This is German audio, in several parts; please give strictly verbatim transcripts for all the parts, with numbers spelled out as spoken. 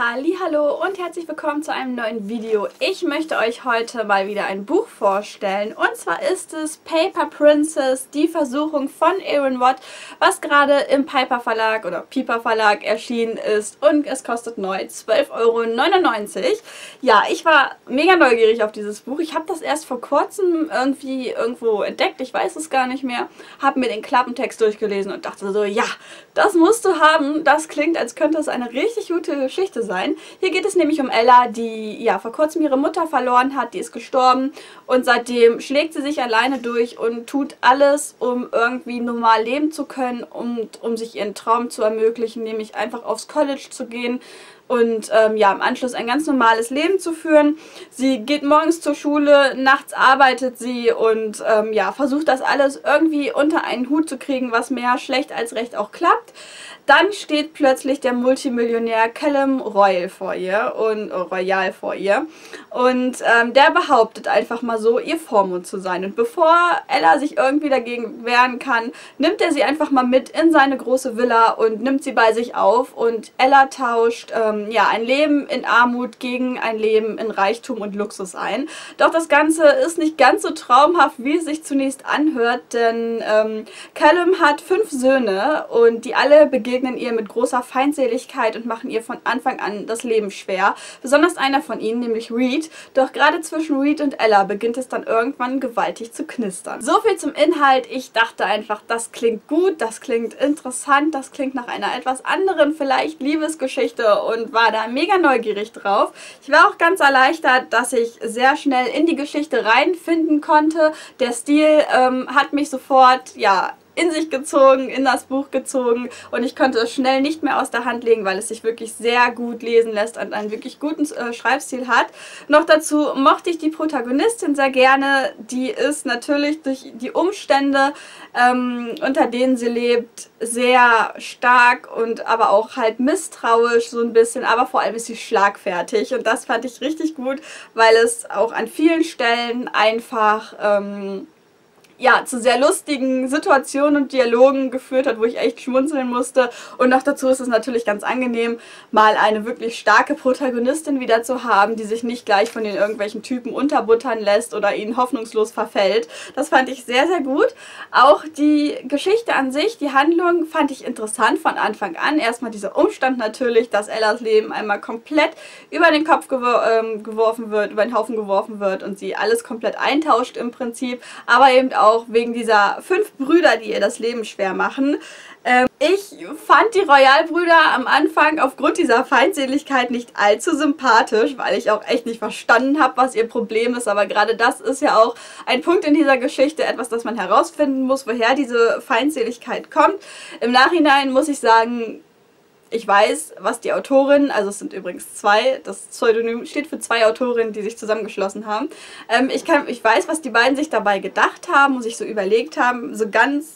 Hallihallo und herzlich willkommen zu einem neuen Video. Ich möchte euch heute mal wieder ein Buch vorstellen und zwar ist es Paper Princess, die Versuchung von Aaron Watt, was gerade im Piper Verlag oder Piper Verlag erschienen ist und es kostet neu zwölf Euro neunundneunzig. Ja, ich war mega neugierig auf dieses Buch. Ich habe das erst vor kurzem irgendwie irgendwo entdeckt, ich weiß es gar nicht mehr, habe mir den Klappentext durchgelesen und dachte so, ja, das musst du haben. Das klingt, als könnte es eine richtig gute Geschichte sein. Hier geht es nämlich um Ella, die ja vor kurzem ihre Mutter verloren hat, die ist gestorben und seitdem schlägt sie sich alleine durch und tut alles, um irgendwie normal leben zu können und um sich ihren Traum zu ermöglichen, nämlich einfach aufs College zu gehen und ähm, ja, im Anschluss ein ganz normales Leben zu führen. Sie geht morgens zur Schule, nachts arbeitet sie und ähm, ja, versucht das alles irgendwie unter einen Hut zu kriegen, was mehr schlecht als recht auch klappt. Dann steht plötzlich der Multimillionär Callum Royal vor ihr und oh, Royal vor ihr und ähm, der behauptet einfach mal so, ihr Vormund zu sein. Und bevor Ella sich irgendwie dagegen wehren kann, nimmt er sie einfach mal mit in seine große Villa und nimmt sie bei sich auf und Ella tauscht ähm, ja, ein Leben in Armut gegen ein Leben in Reichtum und Luxus ein. Doch das Ganze ist nicht ganz so traumhaft, wie es sich zunächst anhört, denn ähm, Callum hat fünf Söhne und die alle begegnen ihr mit großer Feindseligkeit und machen ihr von Anfang an das Leben schwer. Besonders einer von ihnen, nämlich Reed. Doch gerade zwischen Reed und Ella beginnt es dann irgendwann gewaltig zu knistern. So viel zum Inhalt. Ich dachte einfach, das klingt gut, das klingt interessant, das klingt nach einer etwas anderen, vielleicht Liebesgeschichte und war da mega neugierig drauf. Ich war auch ganz erleichtert, dass ich sehr schnell in die Geschichte reinfinden konnte. Der Stil ähm, hat mich sofort, ja, in sich gezogen, in das Buch gezogen und ich konnte es schnell nicht mehr aus der Hand legen, weil es sich wirklich sehr gut lesen lässt und einen wirklich guten äh, Schreibstil hat. Noch dazu mochte ich die Protagonistin sehr gerne. Die ist natürlich durch die Umstände, ähm, unter denen sie lebt, sehr stark und aber auch halt misstrauisch so ein bisschen, aber vor allem ist sie schlagfertig und das fand ich richtig gut, weil es auch an vielen Stellen einfach ähm, ja, zu sehr lustigen Situationen und Dialogen geführt hat, wo ich echt schmunzeln musste. Und noch dazu ist es natürlich ganz angenehm, mal eine wirklich starke Protagonistin wieder zu haben, die sich nicht gleich von den irgendwelchen Typen unterbuttern lässt oder ihnen hoffnungslos verfällt. Das fand ich sehr, sehr gut. Auch die Geschichte an sich, die Handlung fand ich interessant von Anfang an. Erstmal dieser Umstand natürlich, dass Ellas Leben einmal komplett über den Kopf gewor ähm, geworfen wird, über den Haufen geworfen wird und sie alles komplett eintauscht im Prinzip, aber eben auch auch wegen dieser fünf Brüder, die ihr das Leben schwer machen. Ähm, ich fand die Royal-Brüder am Anfang aufgrund dieser Feindseligkeit nicht allzu sympathisch, weil ich auch echt nicht verstanden habe, was ihr Problem ist. Aber gerade das ist ja auch ein Punkt in dieser Geschichte, etwas, das man herausfinden muss, woher diese Feindseligkeit kommt. Im Nachhinein muss ich sagen, ich weiß, was die Autorin, also es sind übrigens zwei, das Pseudonym steht für zwei Autorinnen, die sich zusammengeschlossen haben. Ähm, ich, kann, ich weiß, was die beiden sich dabei gedacht haben und sich so überlegt haben. So ganz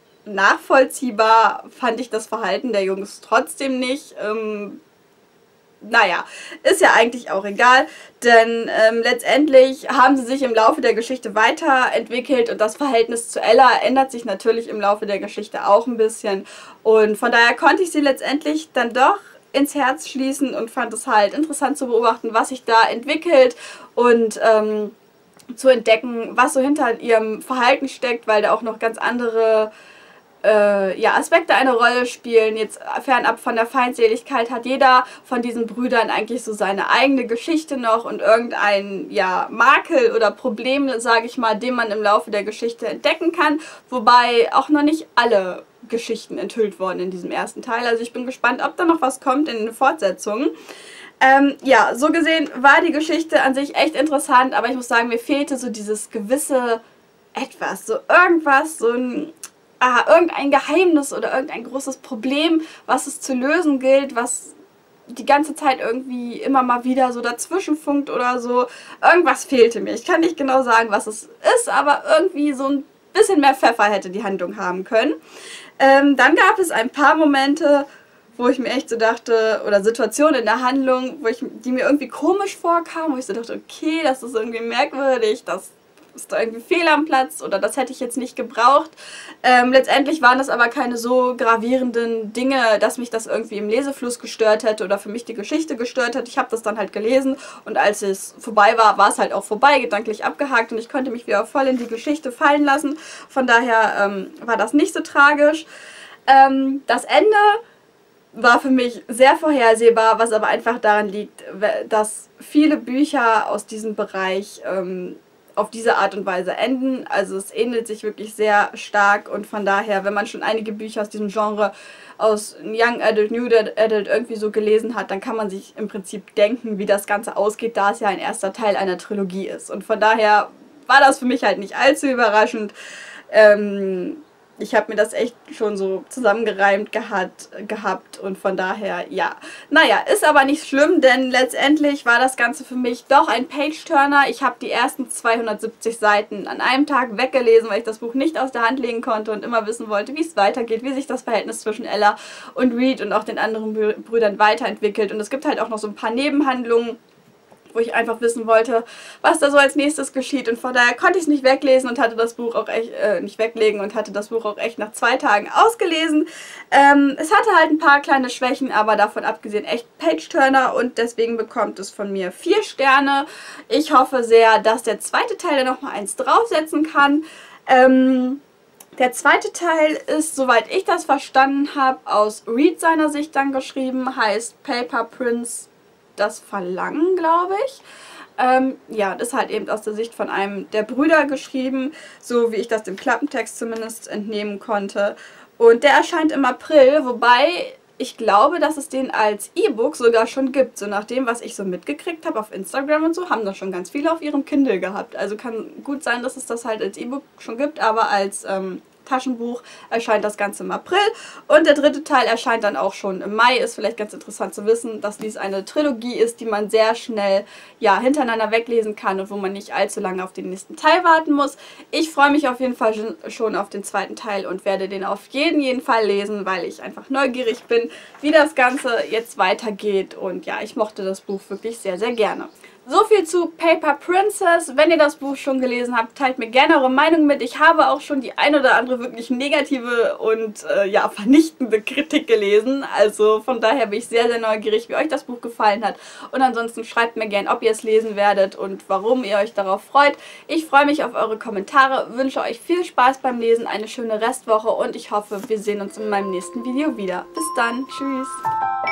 nachvollziehbar fand ich das Verhalten der Jungs trotzdem nicht. Ähm, Naja, ist ja eigentlich auch egal, denn ähm, letztendlich haben sie sich im Laufe der Geschichte weiterentwickelt und das Verhältnis zu Ella ändert sich natürlich im Laufe der Geschichte auch ein bisschen und von daher konnte ich sie letztendlich dann doch ins Herz schließen und fand es halt interessant zu beobachten, was sich da entwickelt und ähm, zu entdecken, was so hinter ihrem Verhalten steckt, weil da auch noch ganz andere Äh, ja, Aspekte eine Rolle spielen. Jetzt fernab von der Feindseligkeit hat jeder von diesen Brüdern eigentlich so seine eigene Geschichte noch und irgendein ja, Makel oder Problem, sage ich mal, den man im Laufe der Geschichte entdecken kann, wobei auch noch nicht alle Geschichten enthüllt wurden in diesem ersten Teil. Also ich bin gespannt, ob da noch was kommt in den Fortsetzungen. Ähm, ja, so gesehen war die Geschichte an sich echt interessant, aber ich muss sagen, mir fehlte so dieses gewisse Etwas, so irgendwas, so ein Ah, irgendein Geheimnis oder irgendein großes Problem, was es zu lösen gilt, was die ganze Zeit irgendwie immer mal wieder so dazwischen funkt oder so. Irgendwas fehlte mir. Ich kann nicht genau sagen, was es ist, aber irgendwie so ein bisschen mehr Pfeffer hätte die Handlung haben können. Ähm, dann gab es ein paar Momente, wo ich mir echt so dachte, oder Situationen in der Handlung, wo ich, die mir irgendwie komisch vorkamen, wo ich so dachte, okay, das ist irgendwie merkwürdig, das ist da irgendwie Fehler am Platz oder das hätte ich jetzt nicht gebraucht. Ähm, letztendlich waren das aber keine so gravierenden Dinge, dass mich das irgendwie im Lesefluss gestört hätte oder für mich die Geschichte gestört hätte. Ich habe das dann halt gelesen und als es vorbei war, war es halt auch vorbei, gedanklich abgehakt und ich konnte mich wieder voll in die Geschichte fallen lassen. Von daher ähm, war das nicht so tragisch. Ähm, das Ende war für mich sehr vorhersehbar, was aber einfach daran liegt, dass viele Bücher aus diesem Bereich ähm, auf diese Art und Weise enden. Also es ähnelt sich wirklich sehr stark und von daher, wenn man schon einige Bücher aus diesem Genre aus Young Adult, New Adult irgendwie so gelesen hat, dann kann man sich im Prinzip denken, wie das Ganze ausgeht, da es ja ein erster Teil einer Trilogie ist. Und von daher war das für mich halt nicht allzu überraschend. Ähm, Ich habe mir das echt schon so zusammengereimt gehabt, gehabt und von daher, ja. Naja, ist aber nicht schlimm, denn letztendlich war das Ganze für mich doch ein Page-Turner. Ich habe die ersten zweihundertsiebzig Seiten an einem Tag weggelesen, weil ich das Buch nicht aus der Hand legen konnte und immer wissen wollte, wie es weitergeht, wie sich das Verhältnis zwischen Ella und Reed und auch den anderen Brüdern weiterentwickelt. Und es gibt halt auch noch so ein paar Nebenhandlungen, wo ich einfach wissen wollte, was da so als nächstes geschieht und von daher konnte ich es nicht weglesen und hatte das Buch auch echt, äh, nicht weglegen und hatte das Buch auch echt nach zwei Tagen ausgelesen. Ähm, es hatte halt ein paar kleine Schwächen, aber davon abgesehen echt Page-Turner und deswegen bekommt es von mir vier Sterne. Ich hoffe sehr, dass der zweite Teil da nochmal eins draufsetzen kann. Ähm... Der zweite Teil ist, soweit ich das verstanden habe, aus Reed seiner Sicht dann geschrieben, heißt Paper Prince das Verlangen, glaube ich. Ähm, ja, das ist halt eben aus der Sicht von einem der Brüder geschrieben, so wie ich das dem Klappentext zumindest entnehmen konnte. Und der erscheint im April, wobei ich glaube, dass es den als E-Book sogar schon gibt. So nach dem, was ich so mitgekriegt habe auf Instagram und so, haben das schon ganz viele auf ihrem Kindle gehabt. Also kann gut sein, dass es das halt als E-Book schon gibt, aber als ähm, Taschenbuch erscheint das Ganze im April und der dritte Teil erscheint dann auch schon im Mai. Ist vielleicht ganz interessant zu wissen, dass dies eine Trilogie ist, die man sehr schnell ja, hintereinander weglesen kann und wo man nicht allzu lange auf den nächsten Teil warten muss. Ich freue mich auf jeden Fall schon auf den zweiten Teil und werde den auf jeden, jeden Fall lesen, weil ich einfach neugierig bin, wie das Ganze jetzt weitergeht und ja, ich mochte das Buch wirklich sehr, sehr gerne. So viel zu Paper Princess. Wenn ihr das Buch schon gelesen habt, teilt mir gerne eure Meinung mit. Ich habe auch schon die ein oder andere wirklich negative und äh, ja, vernichtende Kritik gelesen. Also von daher bin ich sehr, sehr neugierig, wie euch das Buch gefallen hat. Und ansonsten schreibt mir gerne, ob ihr es lesen werdet und warum ihr euch darauf freut. Ich freue mich auf eure Kommentare, wünsche euch viel Spaß beim Lesen, eine schöne Restwoche und ich hoffe, wir sehen uns in meinem nächsten Video wieder. Bis dann. Tschüss.